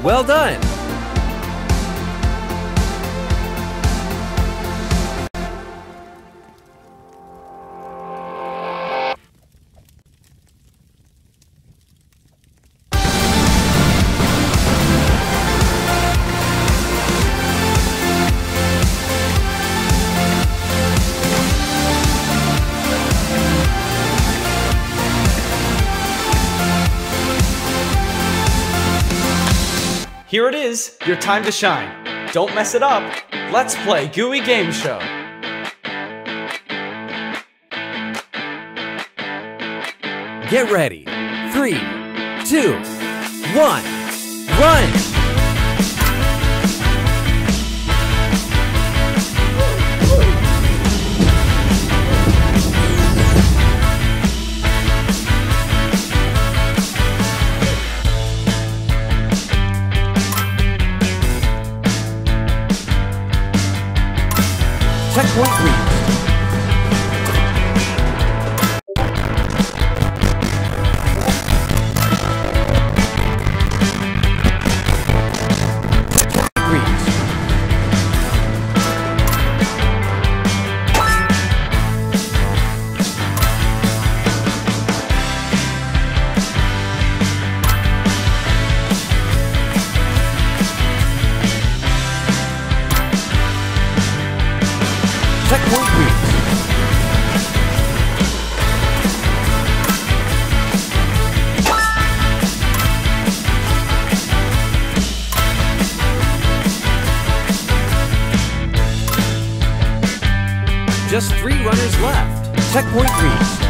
Well done! Here it is, your time to shine. Don't mess it up. Let's play Gooey Game Show. Get ready. 3, 2, 1, run! Checkpoint reached. Checkpoint reached. Just 3 runners left. Checkpoint reached.